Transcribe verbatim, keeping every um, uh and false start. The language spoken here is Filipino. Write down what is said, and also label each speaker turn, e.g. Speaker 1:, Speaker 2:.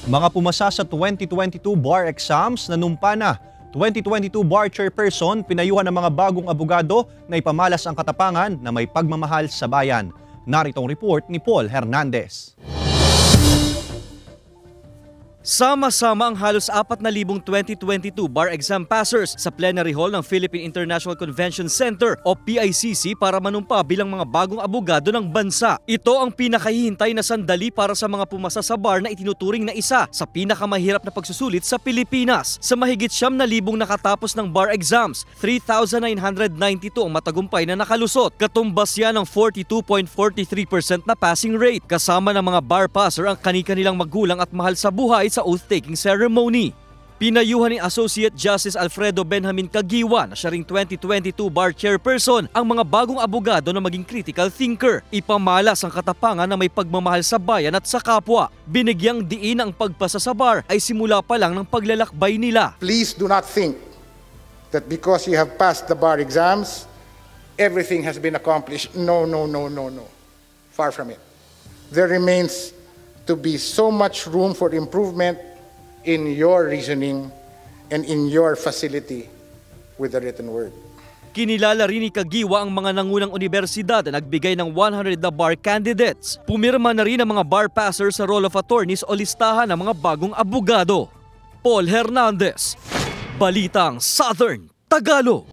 Speaker 1: Mga pumasa sa twenty twenty-two bar exams nanumpa na. twenty twenty-two bar chairperson pinayuhan ng mga bagong abogado na ipamalas ang katapangan na may pagmamahal sa bayan. Narito ang report ni Paul Hernandez.
Speaker 2: Sama-sama ang halos apat na libong twenty twenty-two bar exam passers sa plenary hall ng Philippine International Convention Center o P I C C para manumpa bilang mga bagong abogado ng bansa. Ito ang pinakahihintay na sandali para sa mga pumasa sa bar na itinuturing na isa sa pinakamahirap na pagsusulit sa Pilipinas. Sa mahigit siyam na libong nakatapos ng bar exams, three thousand nine hundred ninety-two ang matagumpay na nakalusot. Katumbas yan ng forty-two point four three percent na passing rate. Kasama ng mga bar passer ang kani-kanilang magulang at mahal sa buhay sa oath-taking ceremony. Pinayuhan ni Associate Justice Alfredo Benjamin Caguiwa na siya ring twenty twenty-two bar chairperson ang mga bagong abogado na maging critical thinker. Ipamalas ang katapangan na may pagmamahal sa bayan at sa kapwa. Binigyang diin ang pagpasa sa bar ay simula pa lang ng paglalakbay nila.
Speaker 3: Please do not think that because you have passed the bar exams, everything has been accomplished. No, no, no, no, no. Far from it. There remains to be so much room for improvement in your reasoning and in your facility with the written word.
Speaker 2: Kinilala rin ni Caguiwa ang mga nangunang universidad na nagbigay ng one hundred na bar candidates. Pumirma na rin ang mga bar passers sa Roll of Attorneys o listahan ng mga bagong abogado. Paul Hernandez, Balitang Southern Tagalog.